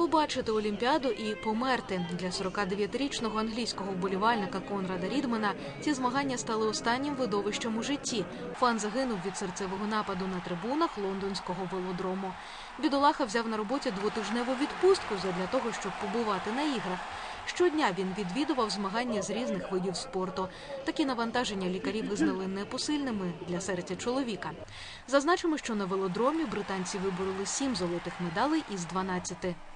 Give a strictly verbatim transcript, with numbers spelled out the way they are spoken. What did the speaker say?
Побачити Олімпіаду і померти. Для сорокадев'ятирічного англійського вболівальника Конрада Рідмана ці змагання стали останнім видовищем у житті. Фан загинув від серцевого нападу на трибунах лондонського велодрому. Бідолаха взяв на роботі двотижневу відпустку задля того, щоб побувати на іграх. Щодня він відвідував змагання з різних видів спорту. Такі навантаження лікарі визнали непосильними для серця чоловіка. Зазначимо, що на велодромі британці вибороли сім золотих медалей із дванадцяти.